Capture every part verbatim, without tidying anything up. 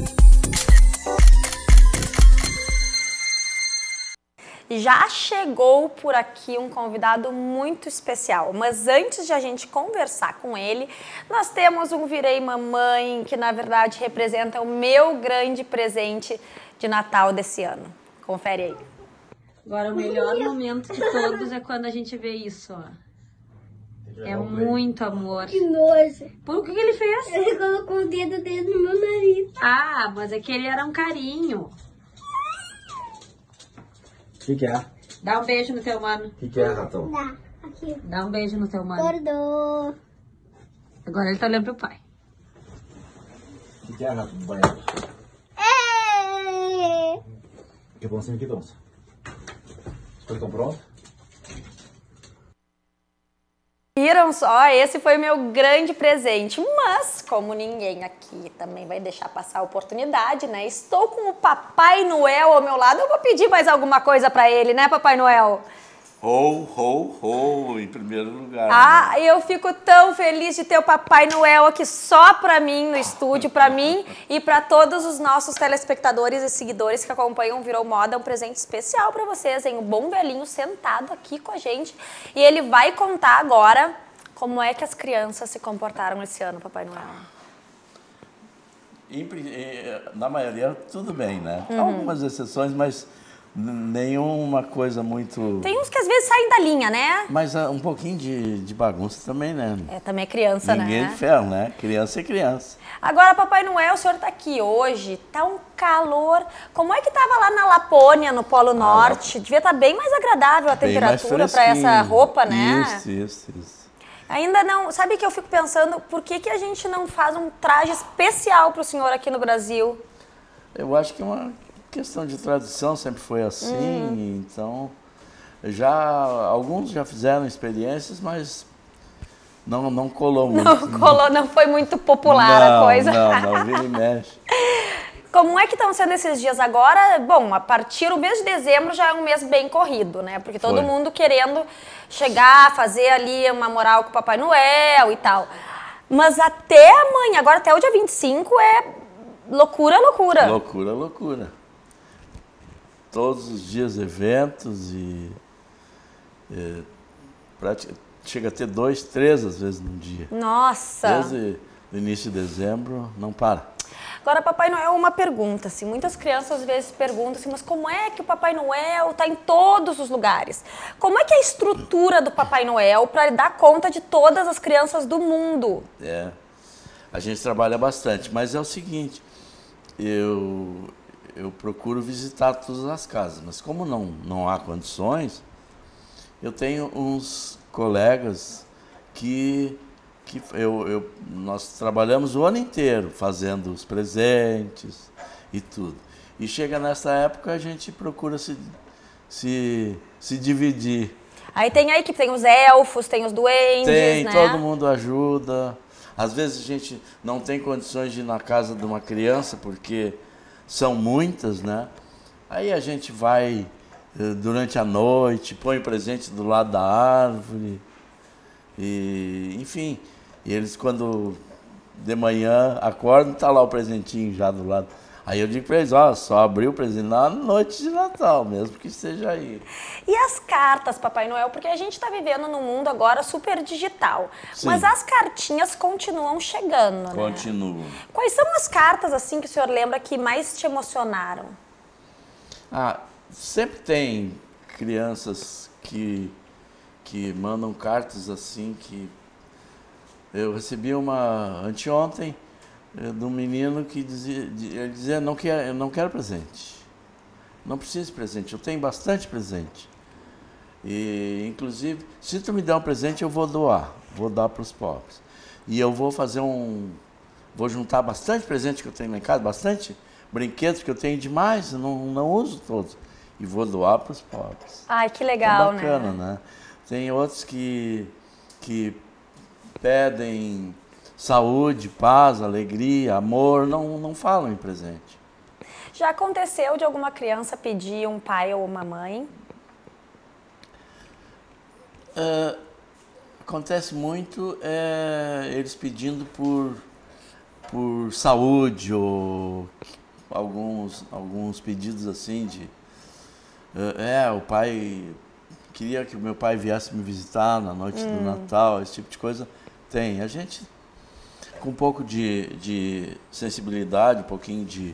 Já chegou por aqui um convidado muito especial, mas antes de a gente conversar com ele, nós temos um Virei Mamãe, que na verdade representa o meu grande presente de Natal desse ano. Confere aí. Agora o melhor momento de todos é quando a gente vê isso, ó. É muito amor. Que nojo. Por que que ele fez? Ele colocou o dedo dele no meu nariz. Ah, mas aquele era um carinho. O que, que é? Dá um beijo no teu mano. O que, que é, ratão? Dá, aqui. Dá um beijo no teu mano. Acordou. Agora ele tá olhando pro pai. O que, que é, rato do banheiro? É. Que bom assim aqui, Donça. As coisas estão prontas? Viram só? Esse foi meu grande presente, mas como ninguém aqui também vai deixar passar a oportunidade, né? Estou com o Papai Noel ao meu lado, eu vou pedir mais alguma coisa para ele, né, Papai Noel? Ho, ho, ho, em primeiro lugar. Ah, né? eu fico tão feliz de ter o Papai Noel aqui só para mim no estúdio, para mim e para todos os nossos telespectadores e seguidores que acompanham o Virou Moda. Um presente especial para vocês, hein? O Bom Velhinho sentado aqui com a gente e ele vai contar agora como é que as crianças se comportaram esse ano, Papai Noel. Em pri- eh, na maioria, tudo bem, né? Algumas exceções, mas n- nenhuma coisa muito... Tem uns que às vezes saem da linha, né? Mas ah, um pouquinho de, de bagunça também, né? É, também é criança, Ninguém é né? de ferro, né? Criança é criança. Agora, Papai Noel, o senhor tá aqui hoje, tá um calor. Como é que tava lá na Lapônia, no Polo Norte? Devia estar bem mais agradável a Bem mais temperatura para fresquinho. essa roupa, né? Isso, isso, isso. Ainda não... Sabe que eu fico pensando, por que que a gente não faz um traje especial pro senhor aqui no Brasil? Eu acho que é uma questão de tradição, sempre foi assim, então... Já, alguns já fizeram experiências, mas não, não colou muito. Não colou, não foi muito popular não, a coisa. Não, não, vira e mexe. Como é que estão sendo esses dias agora? Bom, a partir do mês de dezembro já é um mês bem corrido, né? Porque todo Foi. mundo querendo chegar, fazer ali uma moral com o Papai Noel e tal. Mas até amanhã, agora até o dia vinte e cinco é loucura, loucura. Loucura, loucura. Todos os dias eventos e... e pratica- chega a ter dois, três às vezes num dia. Nossa! Desde o início de dezembro, não para. Agora, Papai Noel, uma pergunta, assim, muitas crianças às vezes perguntam assim, mas como é que o Papai Noel está em todos os lugares? Como é que é a estrutura do Papai Noel para dar conta de todas as crianças do mundo? É, a gente trabalha bastante, mas é o seguinte, eu, eu procuro visitar todas as casas, mas como não, não há condições, eu tenho uns colegas que, que eu, eu, nós trabalhamos o ano inteiro fazendo os presentes e tudo. E chega nessa época a gente procura se, se, se dividir. Aí tem a equipe, tem os elfos, tem os duendes, Tem, né? todo mundo ajuda. Às vezes a gente não tem condições de ir na casa de uma criança, porque são muitas, né? Aí a gente vai eh, durante a noite, põe o presente do lado da árvore. E, enfim, e eles quando de manhã acordam, tá lá o presentinho já do lado. Aí eu digo para eles, ó, só abrir o presente na noite de Natal, mesmo que esteja aí. E as cartas, Papai Noel? Porque a gente está vivendo num mundo agora super digital. Sim. Mas as cartinhas continuam chegando, né? Continuo. Quais são as cartas, assim, que o senhor lembra que mais te emocionaram? Ah, sempre tem crianças que, que mandam cartas assim que... Eu recebi uma anteontem eh, de um menino que dizia, de- ele dizia, não quero, eu não quero presente, não preciso de presente, eu tenho bastante presente. E, inclusive, se tu me der um presente, eu vou doar, vou dar para os pobres. E eu vou fazer um... Vou juntar bastante presente que eu tenho lá em casa, bastante brinquedos que eu tenho demais, eu não, não uso todos. E vou doar para os pobres. Ai, que legal, É bacana, né? né? Tem outros que, que pedem saúde, paz, alegria, amor, não, não falam em presente. Já aconteceu de alguma criança pedir um pai ou uma mãe? É, acontece muito é, eles pedindo por, por saúde ou alguns, alguns pedidos assim de... É, o pai... Queria que o meu pai viesse me visitar na noite hum. do Natal, esse tipo de coisa. Tem. A gente, com um pouco de, de sensibilidade, um pouquinho de,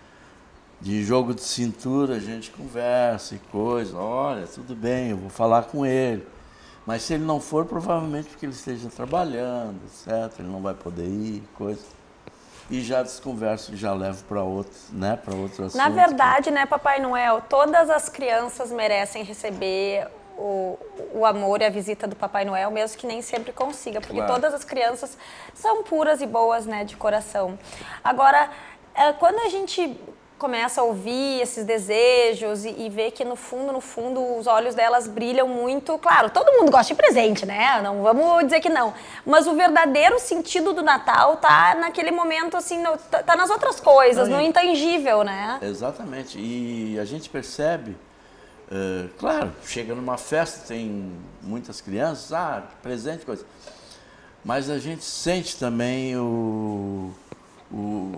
de jogo de cintura, a gente conversa e coisa. Olha, tudo bem, eu vou falar com ele. Mas se ele não for, provavelmente porque ele esteja trabalhando, etcétera. Ele não vai poder ir, coisa. E já desconverso e já levo para outros, né, para outros assuntos. Na verdade, né, Papai Noel, todas as crianças merecem receber o, o amor e a visita do Papai Noel, mesmo que nem sempre consiga, porque claro. Todas as crianças são puras e boas, né, de coração. Agora, quando a gente começa a ouvir esses desejos e, e ver que no fundo, no fundo, os olhos delas brilham muito. Claro, todo mundo gosta de presente, né? Não vamos dizer que não. Mas o verdadeiro sentido do Natal tá naquele momento, assim, no, tá, tá nas outras coisas, no intangível, né? Exatamente. E a gente percebe, uh, claro, chega numa festa, tem muitas crianças, ah, presente, coisa. Mas a gente sente também o... O,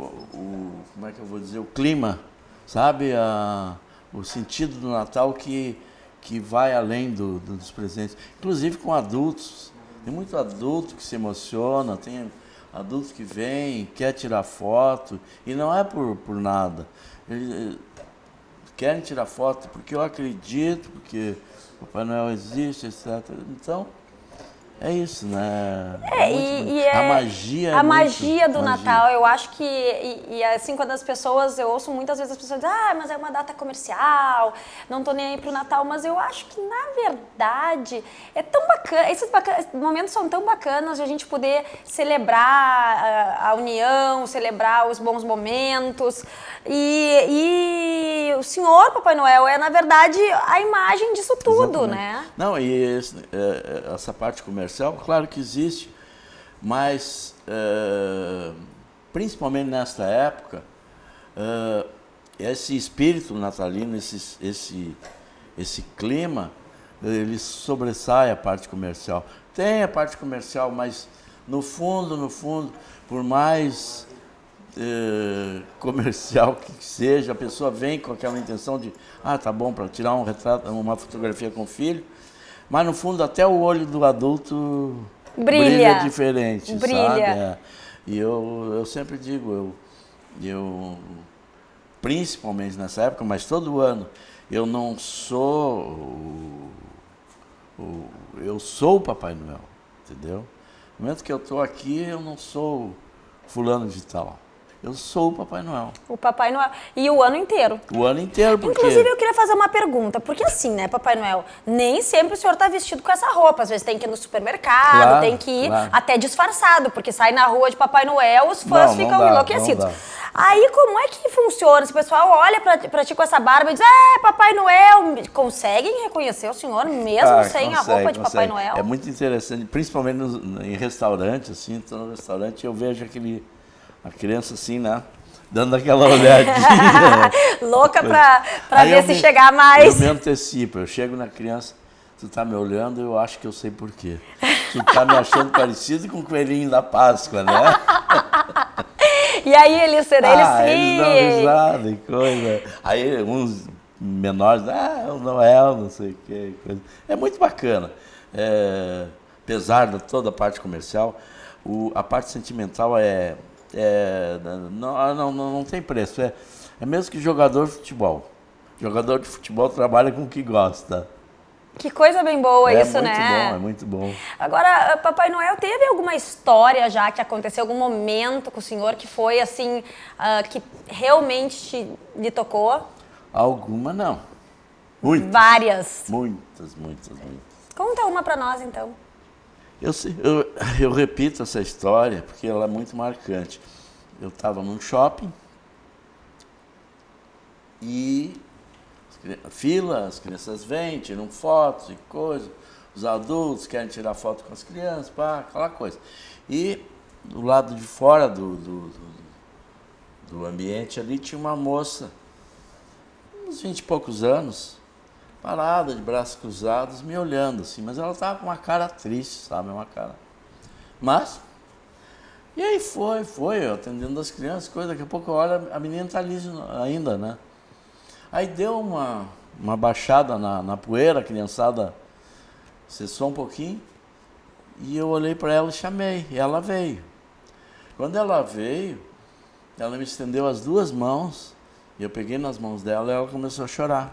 o, como é que eu vou dizer, o clima, sabe, a, o sentido do Natal que, que vai além do, do, dos presentes, inclusive com adultos. Tem muito adulto que se emociona, tem adulto que vem, quer tirar foto, e não é por, por nada. Eles querem tirar foto porque eu acredito, porque o Papai Noel existe, etcétera. Então, é isso, né? É, e, e é a magia A é magia muito, do magia. Natal, eu acho que, e, e assim, quando as pessoas, eu ouço muitas vezes as pessoas dizem, ah, mas é uma data comercial, não tô nem aí pro Natal, mas eu acho que, na verdade, é tão bacana, esses bacana, momentos são tão bacanas de a gente poder celebrar a, a união, celebrar os bons momentos, e, e o Senhor Papai Noel é, na verdade, a imagem disso tudo, exatamente. Né? Não, e esse, essa parte comercial, claro que existe, mas uh, principalmente nesta época, uh, esse espírito natalino, esse, esse, esse clima, ele sobressai a parte comercial. Tem a parte comercial, mas no fundo, no fundo, por mais uh, comercial que seja, a pessoa vem com aquela intenção de, ah, tá bom, para tirar um retrato, uma fotografia com o filho, mas no fundo até o olho do adulto brilha, brilha diferente, brilha. Sabe? É. E eu, eu sempre digo, eu, eu, principalmente nessa época, mas todo ano, eu não sou o, o, eu sou o Papai Noel, entendeu? No momento que eu estou aqui, eu não sou fulano de tal. Eu sou o Papai Noel. O Papai Noel. E o ano inteiro. O ano inteiro, porque... Inclusive, eu queria fazer uma pergunta. Porque assim, né, Papai Noel? Nem sempre o senhor tá vestido com essa roupa. Às vezes tem que ir no supermercado, claro, tem que ir claro. até disfarçado. Porque sai na rua de Papai Noel, os fãs não, ficam não dá, enlouquecidos. Não dá. Aí, como é que funciona? Se o pessoal olha pra, pra ti com essa barba e diz, é, Papai Noel, conseguem reconhecer o senhor mesmo ah, sem consegue, a roupa de consegue. Papai Noel? É muito interessante, principalmente no, em restaurante, assim, tô no restaurante, eu vejo aquele, a criança assim, né? Dando aquela olhadinha. Louca pra, pra ver se me, chegar mais. Eu me antecipo, eu chego na criança, tu tá me olhando, eu acho que eu sei por quê. Tu tá me achando parecido com o coelhinho da Páscoa, né? E aí eles, eles ah, sim. eles dão risada e coisa. Aí uns menores, ah, o Noel, não sei o que, coisa. É muito bacana. É, apesar de toda a parte comercial, o, a parte sentimental é... É, não, não, não tem preço, é, é mesmo que jogador de futebol. Jogador de futebol trabalha com o que gosta. Que coisa bem boa é isso, muito né? Bom, é muito bom. Agora, Papai Noel, teve alguma história já que aconteceu, algum momento com o senhor que foi assim, uh, que realmente te, lhe tocou? Alguma não. Muitas. Várias. Muitas, muitas, muitas. Conta uma pra nós, então. Eu, eu, eu repito essa história porque ela é muito marcante. Eu estava num shopping e fila, as crianças vêm, tiram fotos e coisas, os adultos querem tirar foto com as crianças, pá, aquela coisa. E do lado de fora do, do, do, do ambiente ali tinha uma moça, uns vinte e poucos anos, parada, de braços cruzados, me olhando assim, mas ela estava com uma cara triste, sabe, uma cara... Mas E aí foi, foi, eu atendendo as crianças, coisa, daqui a pouco eu olho, a menina tá ali ainda, né? Aí deu uma, uma baixada na, na poeira, a criançada cessou um pouquinho, e eu olhei para ela e chamei, e ela veio. Quando ela veio, ela me estendeu as duas mãos, e eu peguei nas mãos dela e ela começou a chorar.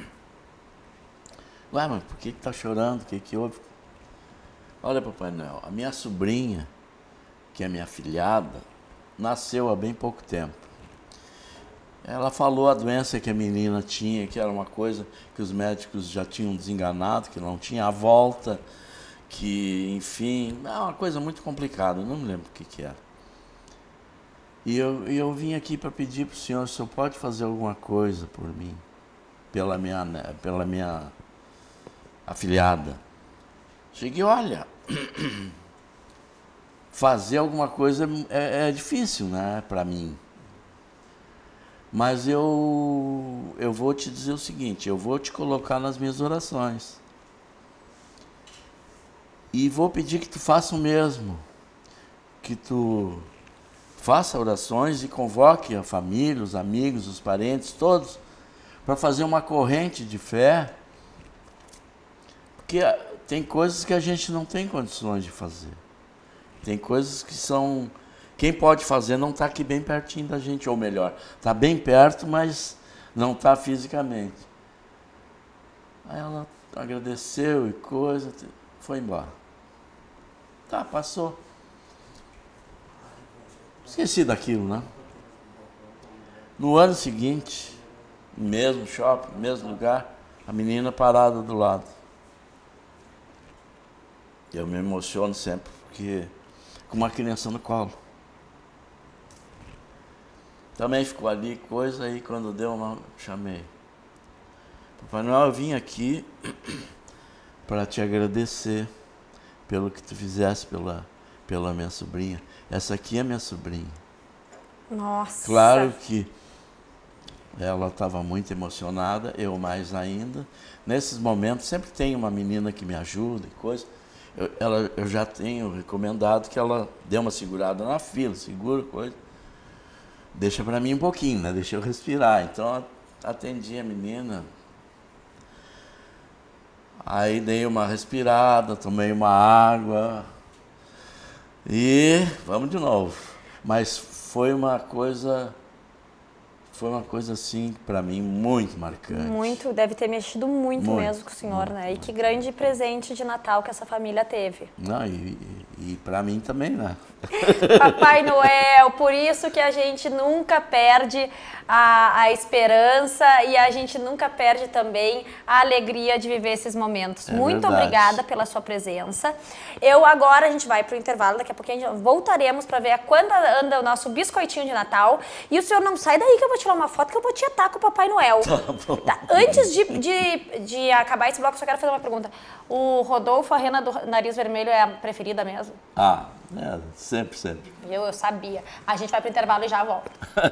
Ué, mas por que que tá chorando? O que que houve? Olha, Papai Noel, a minha sobrinha, que é minha afilhada, nasceu há bem pouco tempo. Ela falou a doença que a menina tinha, que era uma coisa que os médicos já tinham desenganado, que não tinha a volta, que, enfim, é uma coisa muito complicada, não me lembro o que que era. E eu, eu vim aqui para pedir para o senhor, o senhor pode fazer alguma coisa por mim, pela minha, pela minha afilhada. Cheguei, olha, fazer alguma coisa é, é difícil, né, para mim. Mas eu, eu vou te dizer o seguinte, eu vou te colocar nas minhas orações. E vou pedir que tu faça o mesmo, que tu faça orações e convoque a família, os amigos, os parentes, todos, para fazer uma corrente de fé, porque tem coisas que a gente não tem condições de fazer. Tem coisas que são... Quem pode fazer não está aqui bem pertinho da gente, ou melhor, está bem perto, mas não está fisicamente. Aí ela agradeceu e coisa, foi embora. Tá, passou. Esqueci daquilo, né? No ano seguinte, mesmo shopping, mesmo lugar, a menina parada do lado. Eu me emociono sempre, porque com uma criança no colo. Também ficou ali, coisa, aí quando deu uma, chamei. Papai Noel, eu vim aqui para te agradecer pelo que tu fizesse pela, pela minha sobrinha. Essa aqui é minha sobrinha. Nossa. Claro que ela estava muito emocionada, eu mais ainda. Nesses momentos sempre tem uma menina que me ajuda e coisa. Eu, ela, eu já tenho recomendado que ela dê uma segurada na fila, segura coisa. Deixa para mim um pouquinho, né? Deixa eu respirar. Então, atendi a menina. Aí dei uma respirada, tomei uma água. E vamos de novo. Mas foi uma coisa... Foi uma coisa, assim, para mim, muito marcante. Muito, deve ter mexido muito, muito mesmo com o senhor, muito, né? E que grande presente de Natal que essa família teve. Não, e, e, e para mim também, né? Papai Noel, por isso que a gente nunca perde a, a esperança e a gente nunca perde também a alegria de viver esses momentos. É muito verdade. Obrigada pela sua presença. Eu agora, a gente vai para o intervalo, daqui a pouquinho a gente voltaremos para ver a quando anda o nosso biscoitinho de Natal. E o senhor não sai daí que eu vou tirar uma foto que eu vou tietar com o Papai Noel. Tá bom. Tá. Antes de, de, de acabar esse bloco, eu só quero fazer uma pergunta. O Rodolfo, a rena do nariz vermelho é a preferida mesmo? Ah, é, sempre, sempre. Eu, eu sabia. A gente vai pro intervalo e já volta.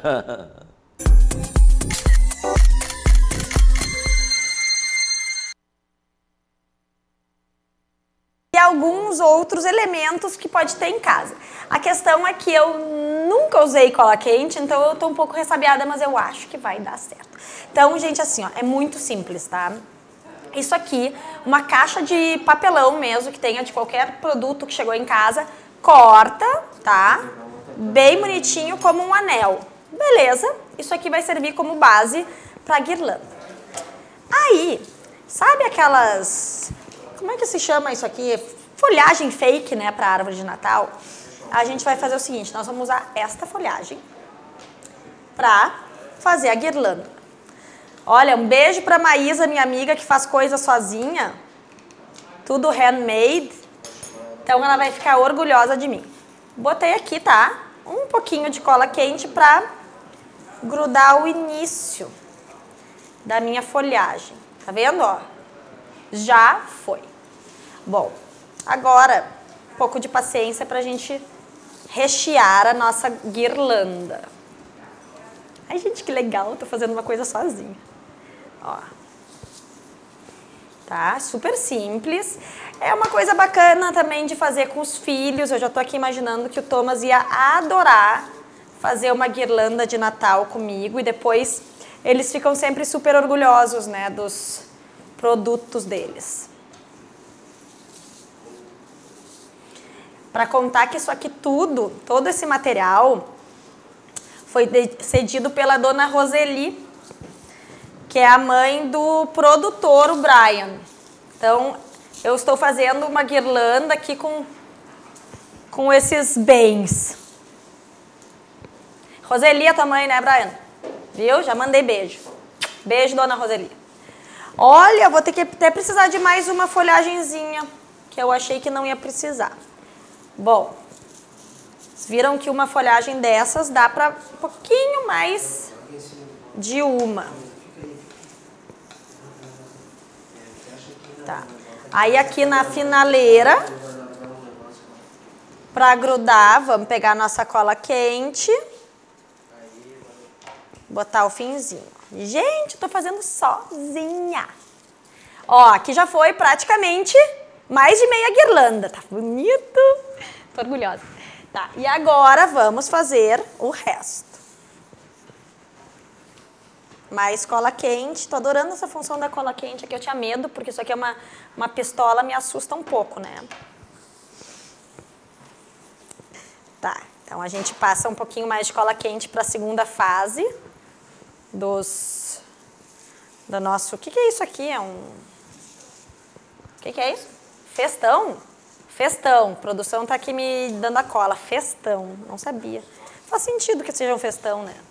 E alguns outros elementos que pode ter em casa. A questão é que eu nunca usei cola quente, então eu tô um pouco ressabiada, mas eu acho que vai dar certo. Então, gente, assim, ó, é muito simples, tá? Isso aqui, uma caixa de papelão mesmo, que tenha de qualquer produto que chegou em casa, corta, tá? Bem bonitinho, como um anel. Beleza? Isso aqui vai servir como base pra guirlanda. Aí, sabe aquelas... Como é que se chama isso aqui? Folhagem fake, né, pra árvore de Natal. A gente vai fazer o seguinte, nós vamos usar esta folhagem pra fazer a guirlanda. Olha, um beijo pra Maísa, minha amiga, que faz coisa sozinha. Tudo handmade. Então ela vai ficar orgulhosa de mim. Botei aqui, tá? Um pouquinho de cola quente pra grudar o início da minha folhagem. Tá vendo, ó? Já foi. Bom, agora, um pouco de paciência pra gente rechear a nossa guirlanda. Ai, gente, que legal, tô fazendo uma coisa sozinha. Ó. tá? Super simples. É uma coisa bacana também de fazer com os filhos. Eu já tô aqui imaginando que o Thomas ia adorar fazer uma guirlanda de Natal comigo e depois eles ficam sempre super orgulhosos, né, dos produtos deles. Para contar que isso aqui tudo, todo esse material foi cedido pela dona Roseli, que é a mãe do produtor, o Brian. Então, eu estou fazendo uma guirlanda aqui com, com esses bens. Roseli é tua mãe, né, Brian? Viu? Já mandei beijo. Beijo, dona Roseli. Olha, eu vou ter que até precisar de mais uma folhagenzinha, que eu achei que não ia precisar. Bom, vocês viram que uma folhagem dessas dá para um pouquinho mais de uma. Tá. Aí aqui na finaleira, para grudar, vamos pegar a nossa cola quente, botar o finzinho. Gente, tô fazendo sozinha. Ó, aqui já foi praticamente mais de meia guirlanda. Tá bonito. Tô orgulhosa. Tá, e agora vamos fazer o resto. Mais cola quente. Tô adorando essa função da cola quente aqui. Eu tinha medo, porque isso aqui é uma, uma pistola, me assusta um pouco, né? Tá, então a gente passa um pouquinho mais de cola quente para a segunda fase dos... do nosso... O que que é isso aqui? É um... O que que é isso? Festão? Festão. A produção tá aqui me dando a cola. Festão. Não sabia. Faz sentido que seja um festão, né?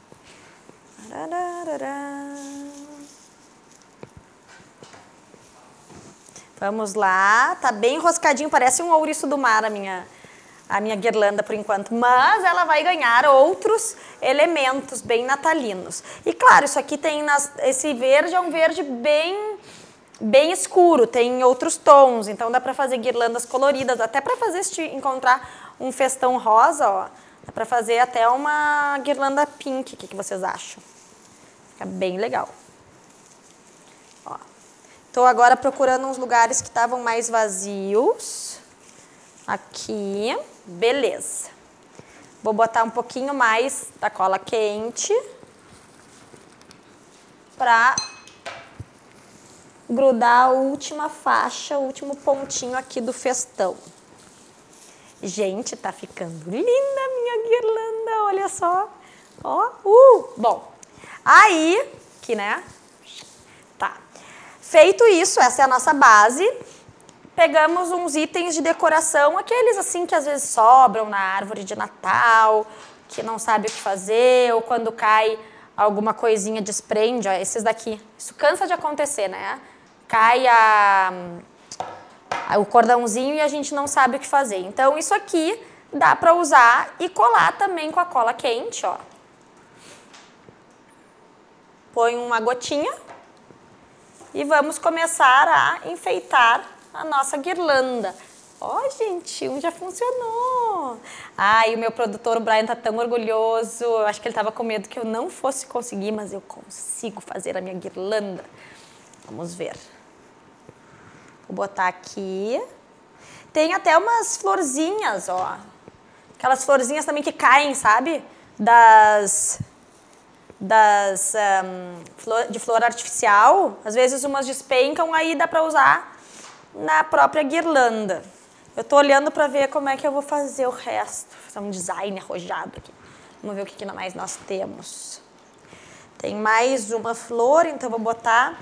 Vamos lá. Tá bem enroscadinho. Parece um ouriço do mar a minha, a minha guirlanda por enquanto. Mas ela vai ganhar outros elementos bem natalinos. E claro, isso aqui tem... Nas, esse verde é um verde bem... bem escuro, tem outros tons, então dá para fazer guirlandas coloridas, até para fazer, se encontrar um festão rosa, ó, dá para fazer até uma guirlanda pink, o que, que vocês acham? Fica bem legal. Ó, tô agora procurando uns lugares que estavam mais vazios, aqui, beleza. Vou botar um pouquinho mais da cola quente, para grudar a última faixa, o último pontinho aqui do festão. Gente, tá ficando linda a minha guirlanda, olha só. Ó, uh, bom. Aí, que né? Tá. Feito isso, essa é a nossa base. Pegamos uns itens de decoração, aqueles assim que às vezes sobram na árvore de Natal, que não sabe o que fazer, ou quando cai alguma coisinha desprende, ó, esses daqui. Isso cansa de acontecer, né? Cai a, a, o cordãozinho e a gente não sabe o que fazer. Então, isso aqui dá para usar e colar também com a cola quente, ó. Põe uma gotinha e vamos começar a enfeitar a nossa guirlanda. Ó, gente, um já funcionou. Ai, o meu produtor, o Brian, tá tão orgulhoso. Eu acho que ele tava com medo que eu não fosse conseguir, mas eu consigo fazer a minha guirlanda. Vamos ver. Vou botar aqui. Tem até umas florzinhas, ó. Aquelas florzinhas também que caem, sabe? Das... das um, flor, de flor artificial. Às vezes umas despencam, aí dá pra usar na própria guirlanda. Eu tô olhando pra ver como é que eu vou fazer o resto. Vou fazer um design arrojado aqui. Vamos ver o que, que mais nós temos. Tem mais uma flor, então vou botar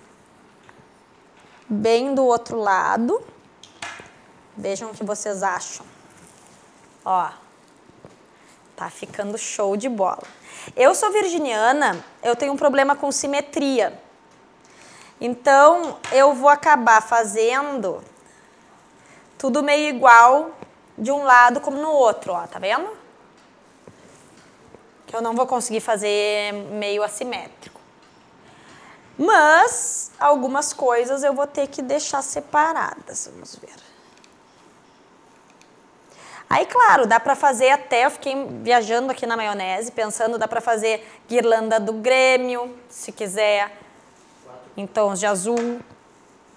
bem do outro lado. Vejam o que vocês acham. Ó, tá ficando show de bola. Eu sou virginiana, eu tenho um problema com simetria. Então, eu vou acabar fazendo tudo meio igual de um lado como no outro, ó, tá vendo? Que eu não vou conseguir fazer meio assimétrico. Mas, algumas coisas eu vou ter que deixar separadas, vamos ver. Aí, claro, dá pra fazer até, eu fiquei viajando aqui na maionese, pensando, dá pra fazer guirlanda do Grêmio, se quiser, em tons de azul.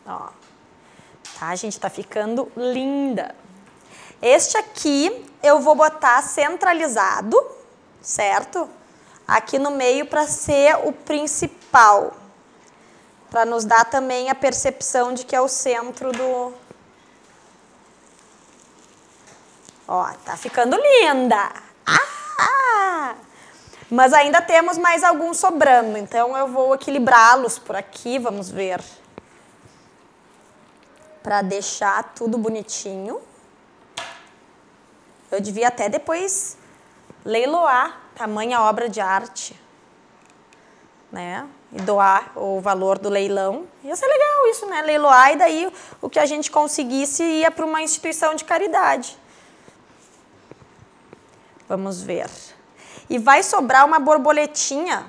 Ó. Tá, gente? Tá ficando linda. Este aqui eu vou botar centralizado, certo? Aqui no meio para ser o principal. Para nos dar também a percepção de que é o centro do... Ó, tá ficando linda. Ah! Mas ainda temos mais alguns sobrando, então eu vou equilibrá-los por aqui, vamos ver. Para deixar tudo bonitinho. Eu devia até depois leiloar tamanha obra de arte, né? E doar o valor do leilão. Ia ser legal isso, né? Leiloar e daí o que a gente conseguisse ia para uma instituição de caridade. Vamos ver. E vai sobrar uma borboletinha.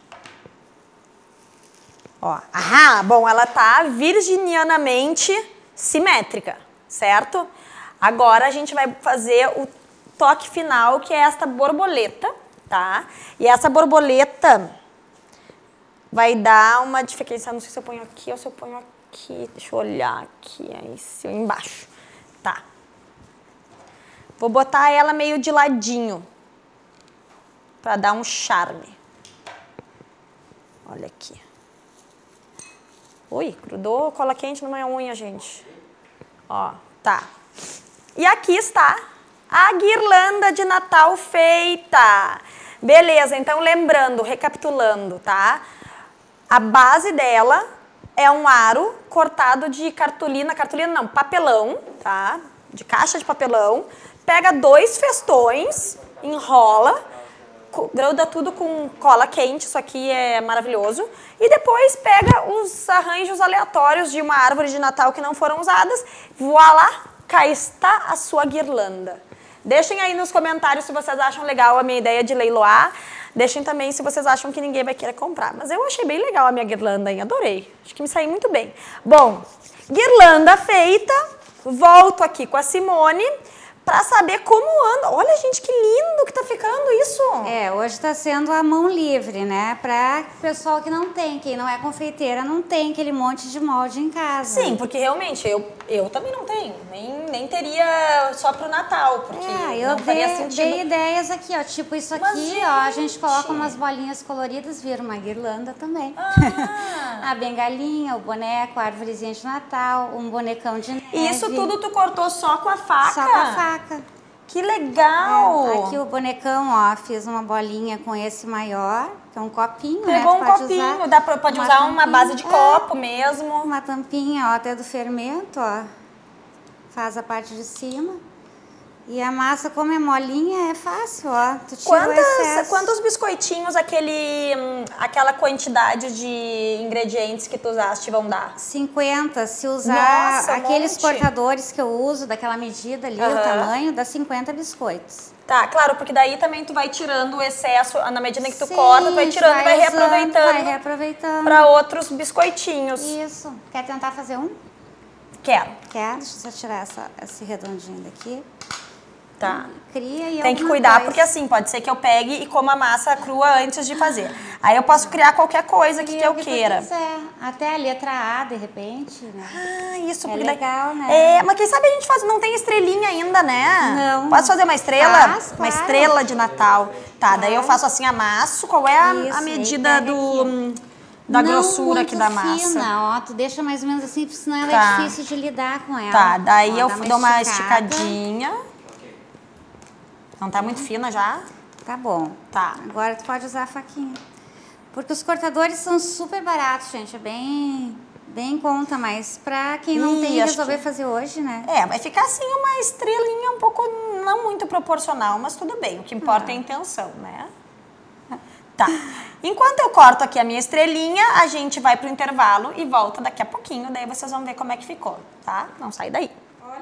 Ó. Ah, bom, ela tá virginianamente simétrica, certo? Agora a gente vai fazer o toque final, que é esta borboleta, tá? E essa borboleta vai dar uma diferença. Não sei se eu ponho aqui ou se eu ponho aqui. Deixa eu olhar aqui, aí, se embaixo. Tá. Vou botar ela meio de ladinho, para dar um charme. Olha aqui. Ui, grudou cola quente na minha unha, gente. Ó, tá. E aqui está a guirlanda de Natal feita. Beleza, então lembrando, recapitulando, tá? A base dela é um aro cortado de cartolina, cartolina não, papelão, tá? De caixa de papelão. Pega dois festões, enrola, gruda tudo com cola quente, isso aqui é maravilhoso. E depois pega os arranjos aleatórios de uma árvore de Natal que não foram usadas. Voilá, cá está a sua guirlanda. Deixem aí nos comentários se vocês acham legal a minha ideia de leiloar. Deixem também se vocês acham que ninguém vai querer comprar. Mas eu achei bem legal a minha guirlanda, hein? Adorei. Acho que me saiu muito bem. Bom, guirlanda feita. Volto aqui com a Simone para saber como anda. Olha, gente, que lindo que tá ficando isso. É, hoje tá sendo a mão livre, né? Para o pessoal que não tem, quem não é confeiteira, não tem aquele monte de molde em casa. Sim, porque realmente eu, eu também não tenho. Nem, nem teria só pro Natal, porque é, eu não faria dei, sentido. dei ideias aqui, ó. Tipo isso aqui, Mas, gente, ó. A gente coloca umas bolinhas coloridas, vira uma guirlanda também. Ah. A bengalinha, o boneco, a árvorezinha de Natal, um bonecão de neve. E isso tudo tu cortou só com a faca? Só com a faca. Que legal! É, aqui o bonecão, ó, fiz uma bolinha com esse maior, que é um copinho, Pegou né? um copinho, dá pra, pode uma usar uma tampinha, base de é, copo mesmo. Uma tampinha, ó, até do fermento, ó. Faz a parte de cima. E a massa, como é molinha, é fácil, ó. Tu tira o Quantas, excesso. quantos biscoitinhos aquele, hum, aquela quantidade de ingredientes que tu usaste vão dar? cinquenta, se usar Nossa, um aqueles monte. cortadores que eu uso, daquela medida ali, Aham. o tamanho, dá cinquenta biscoitos. Tá, claro, porque daí também tu vai tirando o excesso, na medida que tu Sim, corta, tu vai tirando e vai usando, vai reaproveitando reaproveitando. para outros biscoitinhos. Isso. Quer tentar fazer um? Quero. Quer? Deixa eu só tirar essa, esse redondinho daqui. Tá. Cria e Tem que alguma cuidar, coisa. porque assim, pode ser que eu pegue e coma a massa crua antes de fazer. Aí eu posso criar qualquer coisa que, Cria que eu o tu queira. quiser. Até a letra A, de repente, né? Ah, isso. É porque daí- legal, né? É, mas quem sabe a gente faz, não tem estrelinha ainda, né? Não. Posso fazer uma estrela? Faz, Uma claro. estrela de Natal. Tá, daí eu Faz. faço assim, amasso. Qual é a, Isso, a aí medida pega do... aqui. da Não grossura aqui muito da massa? fina, ó. Tu deixa mais ou menos assim, porque senão ela Tá. é difícil de lidar com ela. Tá, daí Ó, eu dá dou uma esticada. esticadinha. Não tá muito fina já? Tá bom. Tá. Agora tu pode usar a faquinha. Porque os cortadores são super baratos, gente. É bem, bem em conta, mas pra quem não Ih, tem, acho resolver que- fazer hoje, né? É, vai ficar assim uma estrelinha um pouco não muito proporcional, mas tudo bem. O que importa é a intenção, né? Tá. Enquanto eu corto aqui a minha estrelinha, a gente vai pro intervalo e volta daqui a pouquinho. Daí vocês vão ver como é que ficou, tá? Não sai daí.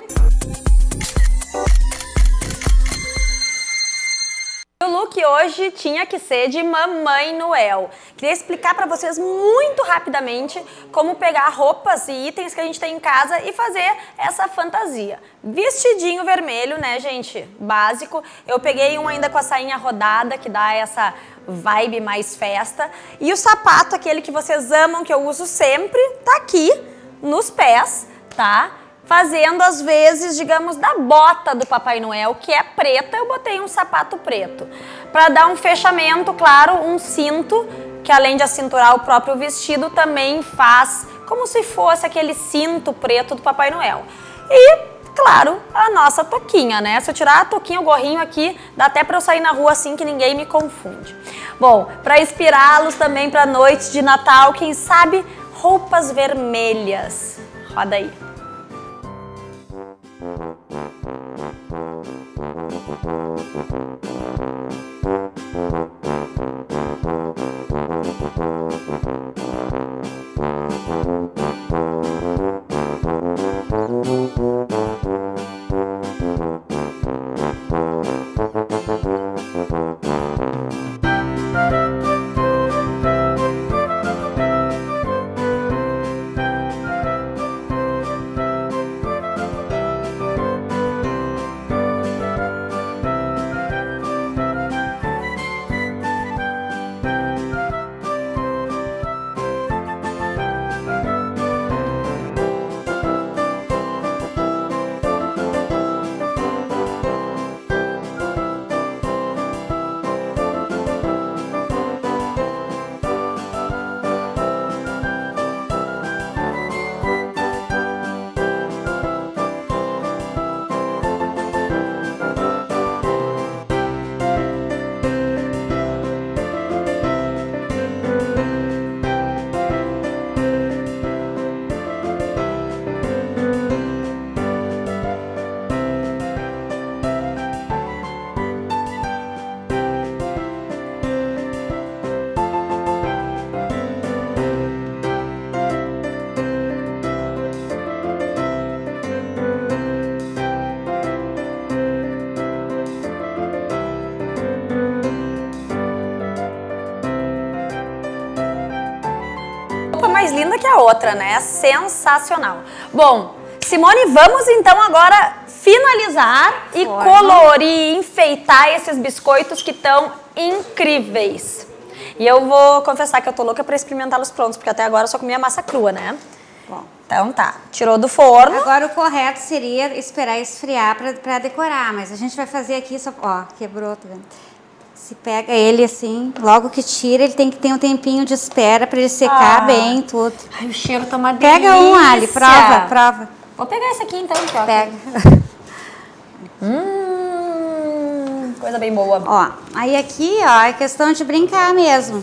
O look hoje tinha que ser de Mamãe Noel. Queria explicar para vocês muito rapidamente como pegar roupas e itens que a gente tem em casa e fazer essa fantasia. Vestidinho vermelho, né, gente? Básico. Eu peguei um ainda com a sainha rodada, que dá essa vibe mais festa. E o sapato, aquele que vocês amam, que eu uso sempre, tá aqui. nos pés, tá? Fazendo as vezes, digamos, da bota do Papai Noel, que é preta, eu botei um sapato preto. Para dar um fechamento, claro, um cinto, que além de acinturar o próprio vestido, também faz como se fosse aquele cinto preto do Papai Noel. E, claro, a nossa touquinha, né? Se eu tirar a touquinha, o gorrinho aqui, dá até para eu sair na rua assim que ninguém me confunde. Bom, para inspirá-los também para a noite de Natal, quem sabe, roupas vermelhas. Roda aí. Mais linda que a outra, né? Sensacional. Bom, Simone, vamos então agora finalizar e Forma. colorir, enfeitar esses biscoitos que estão incríveis. E eu vou confessar que eu tô louca para experimentá-los prontos, porque até agora eu só comi a massa crua, né? Bom. Então tá, tirou do forno. Agora o correto seria esperar esfriar para decorar, mas a gente vai fazer aqui só, ó, quebrou, tá vendo? Se pega ele assim, logo que tira, ele tem que ter um tempinho de espera para ele secar Ah. bem tudo. Ai, o cheiro tá uma delícia. Pega um, Ali, prova, prova. Vou pegar esse aqui então, que ó. Pega. Hum, coisa bem boa. Ó, aí aqui, ó, é questão de brincar mesmo.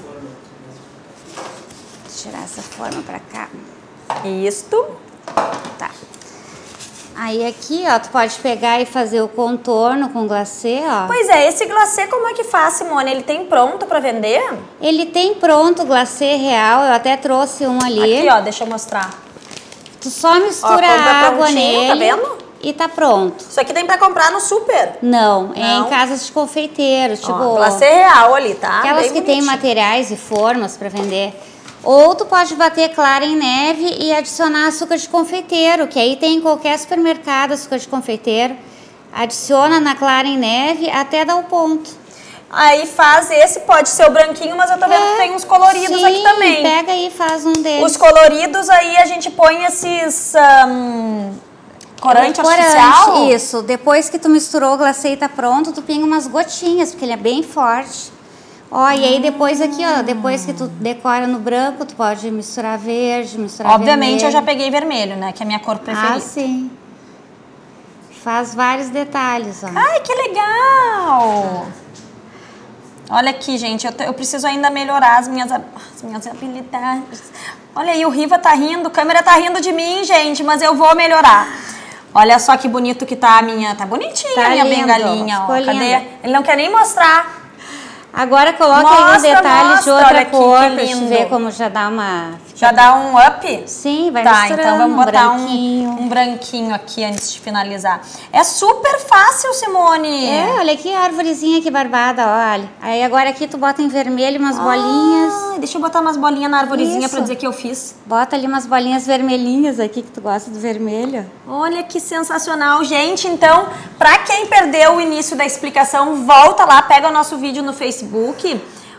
Vou tirar essa forma pra cá. Isto. Tá. Aí aqui, ó, tu pode pegar e fazer o contorno com glacê, ó. Pois é, esse glacê como é que faz, Simone? Ele tem pronto pra vender? Ele tem pronto glacê real, eu até trouxe um ali. Aqui, ó, deixa eu mostrar. Tu só mistura Ó, compra água prontinho, tá nele vendo? e tá pronto. Isso aqui tem pra comprar no super. Não, é Não? em casas de confeiteiros, tipo... Ó, glacê real ali, tá? Aquelas Bem que tem bonitinho. materiais e formas para vender. Ou tu pode bater clara em neve e adicionar açúcar de confeiteiro, que aí tem em qualquer supermercado açúcar de confeiteiro. Adiciona na clara em neve até dar o ponto. Aí faz esse, pode ser o branquinho, mas eu tô vendo É, que tem uns coloridos sim, aqui também. Pega aí e faz um deles. Os coloridos aí a gente põe esses um, corante Corante, artificial. isso. Depois que tu misturou o glacê e tá pronto, tu pinga umas gotinhas, porque ele é bem forte. Ó, e aí depois aqui, ó, depois que tu decora no branco, tu pode misturar verde, misturar Obviamente eu já vermelho. peguei vermelho, né? Que é a minha cor preferida. Ah, sim. Faz vários detalhes, ó. Ai, que legal! Olha aqui, gente, eu, te- eu preciso ainda melhorar as minhas, hab- as minhas habilidades. Olha aí, o Riva tá rindo, a câmera tá rindo de mim, gente, mas eu vou melhorar. Olha só que bonito que tá a minha, tá bonitinha Tá a minha lindo, bengalinha, ó. ficou Cadê? linda. Ele não quer nem mostrar. Agora coloca Mostra, aí um detalhe mostra, de outra olha aqui, cor que pra te lindo. ver como já dá uma... Já dá um up? Sim, vai Tá, misturando, então vamos botar um, branquinho. um branquinho aqui antes de finalizar. É super fácil, Simone. É, olha aqui a arvorezinha que barbada, olha. Aí agora aqui tu bota em vermelho umas bolinhas. Ai, deixa eu botar umas bolinhas na arvorezinha Isso. pra dizer que eu fiz. Bota ali umas bolinhas vermelhinhas aqui, que tu gosta do vermelho. Olha que sensacional, gente. Então, pra quem perdeu o início da explicação, volta lá, pega o nosso vídeo no Facebook.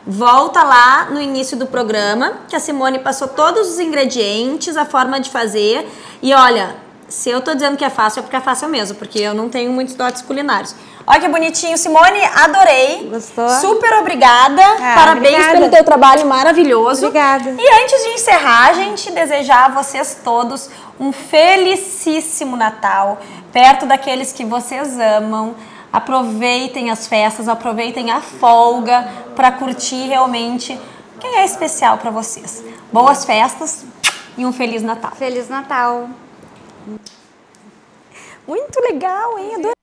volta lá no início do programa, que a Simone passou todos os ingredientes, a forma de fazer. E olha, se eu tô dizendo que é fácil, é porque é fácil mesmo, porque eu não tenho muitos dotes culinários. Olha que bonitinho, Simone, adorei. Gostou? Super obrigada. Ah, Parabéns obrigada. pelo teu trabalho maravilhoso. Obrigada. E antes de encerrar, a gente desejar a vocês todos um felicíssimo Natal, perto daqueles que vocês amam. Aproveitem as festas, aproveitem a folga para curtir realmente quem é especial para vocês. Boas festas e um Feliz Natal. Feliz Natal. Muito legal, hein? Adorei.